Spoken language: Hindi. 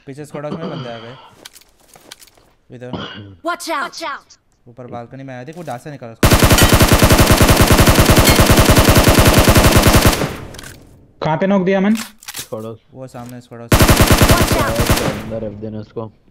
पीछे स्क्वाड हाउस में बंदे आ गए इधर। Watch out! ऊपर बालकनी में आया, देख वो डासा निकाला। कहाँ पे नॉक दिया मन? वो सामने स्क्वाड हाउस Watch out! अंदर रख देना उसको।